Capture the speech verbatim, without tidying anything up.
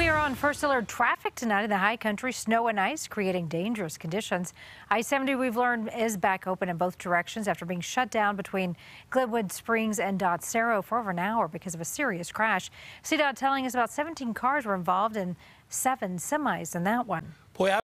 you're on first alert traffic tonight in the high country. Snow and ice creating dangerous conditions. I seventy, we've learned, is back open in both directions after being shut down between Glenwood Springs and Dot Cerro for over an hour because of a serious crash. C DOT telling us about seventeen cars were involved and seven semis in that one. Boy, I